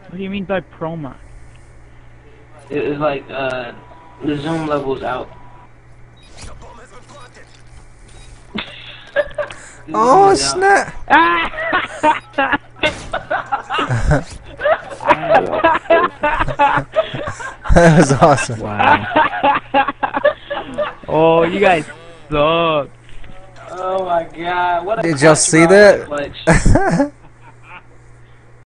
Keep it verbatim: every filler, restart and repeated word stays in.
What do you mean by promo? It was like uh, the zoom level's out. Oh snap! That was awesome. Wow. Oh, you guys suck. Oh my god! What a Did y'all clutch see round, that? clutch.